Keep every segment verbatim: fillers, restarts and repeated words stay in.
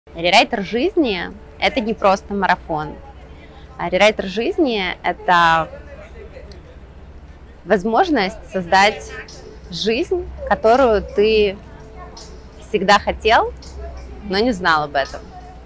Рерайтер жизни – это не просто марафон. А рерайтер жизни – это возможность создать жизнь, которую ты всегда хотел, но не знал об этом.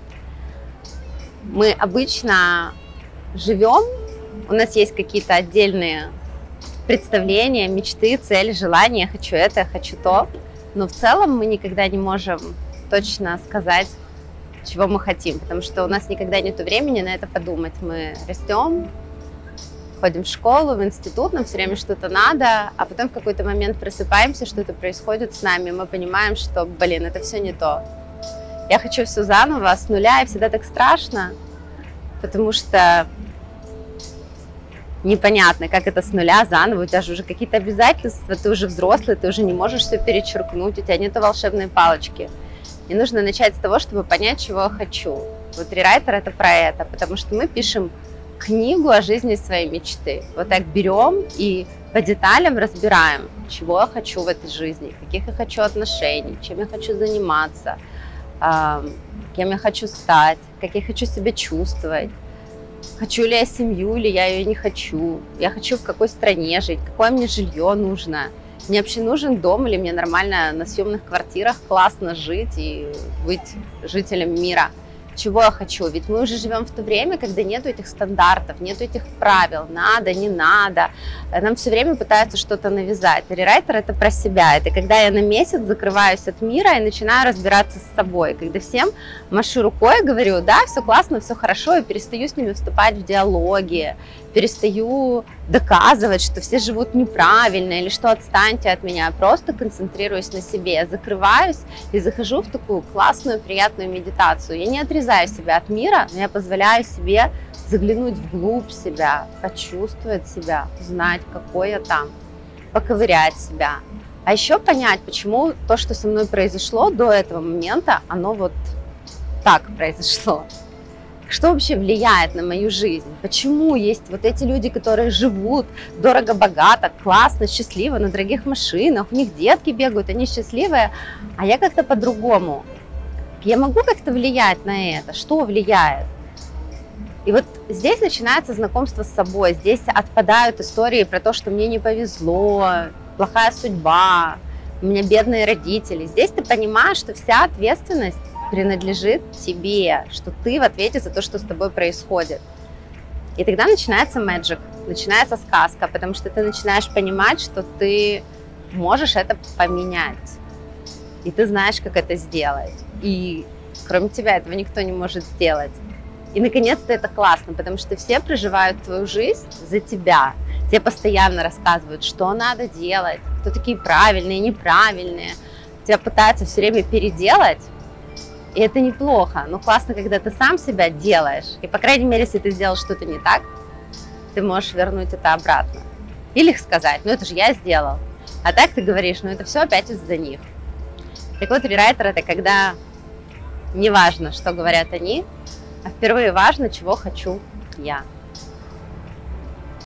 Мы обычно живем, у нас есть какие-то отдельные представления, мечты, цели, желания, хочу это, хочу то, но в целом мы никогда не можем точно сказать, чего мы хотим, потому что у нас никогда нет времени на это подумать. Мы растем, ходим в школу, в институт, нам все время что-то надо, а потом в какой-то момент просыпаемся, что-то происходит с нами, и мы понимаем, что, блин, это все не то. Я хочу все заново, с нуля, и всегда так страшно, потому что непонятно, как это с нуля, заново, у тебя же уже какие-то обязательства, ты уже взрослый, ты уже не можешь все перечеркнуть, у тебя нету волшебной палочки. И нужно начать с того, чтобы понять, чего я хочу. Вот рерайтер – это про это, потому что мы пишем книгу о жизни своей мечты. Вот так берем и по деталям разбираем, чего я хочу в этой жизни, каких я хочу отношений, чем я хочу заниматься, кем я хочу стать, как я хочу себя чувствовать. Хочу ли я семью, или я ее не хочу. Я хочу в какой стране жить, какое мне жилье нужно. Мне вообще нужен дом, или мне нормально на съемных квартирах классно жить и быть жителем мира? Чего я хочу? Ведь мы уже живем в то время, когда нету этих стандартов, нету этих правил, надо, не надо. Нам все время пытаются что-то навязать. Рерайтер – это про себя. Это когда я на месяц закрываюсь от мира и начинаю разбираться с собой. Когда всем машу рукой, говорю, да, все классно, все хорошо, и перестаю с ними вступать в диалоги, перестаю доказывать, что все живут неправильно или что отстаньте от меня. Просто концентрируюсь на себе, закрываюсь и захожу в такую классную, приятную медитацию. Я не отрезаю себя от мира, но я позволяю себе заглянуть вглубь себя, почувствовать себя, узнать, какой я там, поковырять себя. А еще понять, почему то, что со мной произошло до этого момента, оно вот так произошло. Что вообще влияет на мою жизнь? Почему есть вот эти люди, которые живут дорого-богато, классно, счастливо, на дорогих машинах, у них детки бегают, они счастливые, а я как-то по-другому. Я могу как-то влиять на это? Что влияет? И вот здесь начинается знакомство с собой, здесь отпадают истории про то, что мне не повезло, плохая судьба, у меня бедные родители. Здесь ты понимаешь, что вся ответственность принадлежит тебе, что ты в ответе за то, что с тобой происходит. И тогда начинается magic, начинается сказка, потому что ты начинаешь понимать, что ты можешь это поменять. И ты знаешь, как это сделать. И кроме тебя этого никто не может сделать. И наконец-то это классно, потому что все проживают твою жизнь за тебя. Тебе постоянно рассказывают, что надо делать, кто такие правильные, неправильные. Тебя пытаются все время переделать. И это неплохо, но классно, когда ты сам себя делаешь. И, по крайней мере, если ты сделал что-то не так, ты можешь вернуть это обратно. Или сказать, ну это же я сделал. А так ты говоришь, ну это все опять из-за них. Так вот, рерайтер – это когда не важно, что говорят они, а впервые важно, чего хочу я.